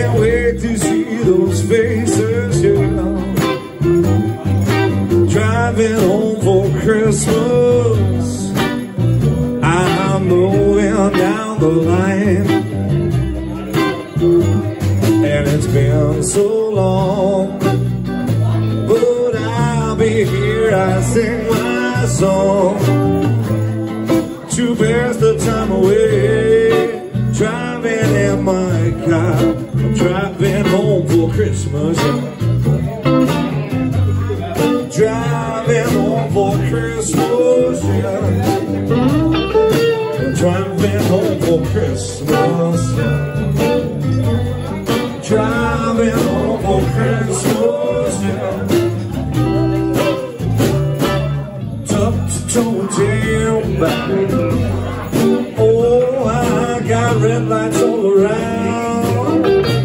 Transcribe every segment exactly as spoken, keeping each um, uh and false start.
can't wait to see those faces, yeah. Driving home for Christmas, I'm moving down the line, and it's been so long, but I'll be here, I sing my song to pass the time away. Driving in my car, I'm driving home for Christmas, yeah. Driving home for Christmas, yeah. I'm driving home for Christmas, yeah. Driving home for Christmas, yeah. Top to toe tail back. Oh, I got red lights all around.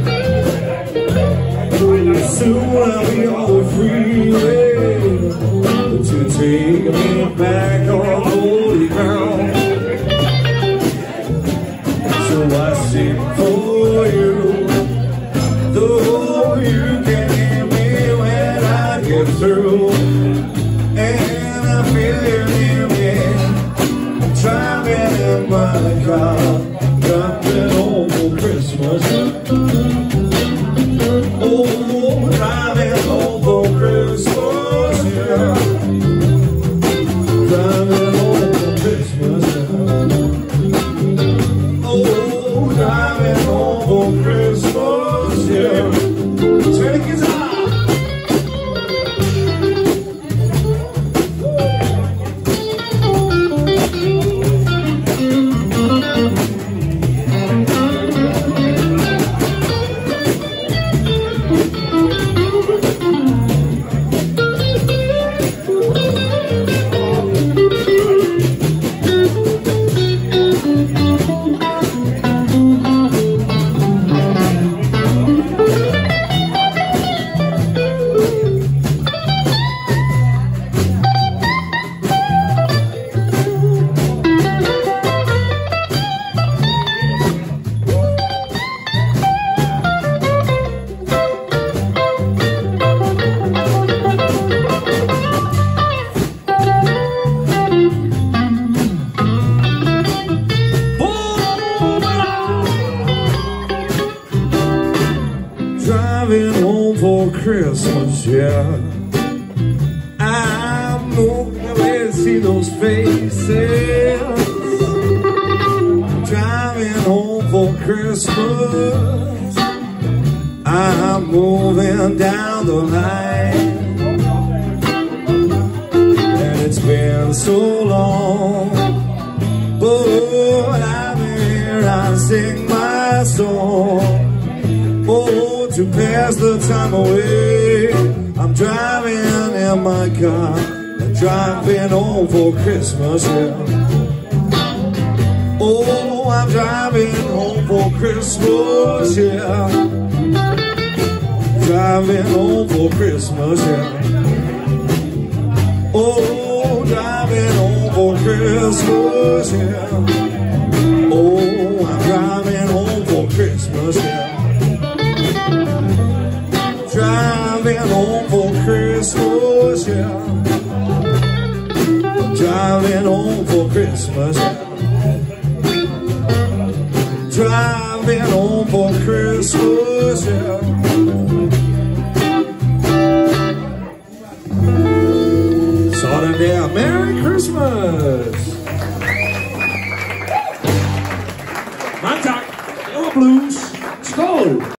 Soon I'll be on the freeway to take me back on holy ground. So I sing for you, though you can hear me when I get through, and I feel you near me. I'm driving in my car, driving home for Christmas. Oh, driving home for Christmas, yeah. Driving home for Christmas, yeah. Oh, driving home for Christmas, yeah. Take it out. Driving home for Christmas, yeah. I'm moving away to see those faces. Driving home for Christmas, I'm moving down the line, and it's been so long, but I'm here, I sing my song. Oh, to pass the time away, I'm driving in my car, I'm driving home for Christmas, yeah. Oh, I'm driving home for Christmas, yeah. Driving home for Christmas, yeah. Oh, driving home for Christmas, yeah. Oh, I'm driving home for Christmas, yeah. Driving home for Christmas, yeah. Driving home for Christmas, yeah. Driving home for Christmas, yeah. Sort of there. Merry Christmas.